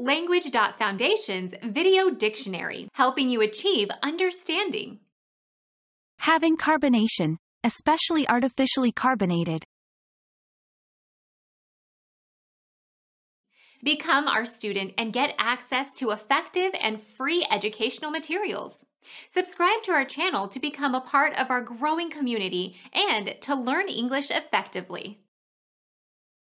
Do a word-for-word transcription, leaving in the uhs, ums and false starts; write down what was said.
Language.Foundation's Video Dictionary, helping you achieve understanding. Having carbonation, especially artificially carbonated. Become our student and get access to effective and free educational materials. Subscribe to our channel to become a part of our growing community and to learn English effectively.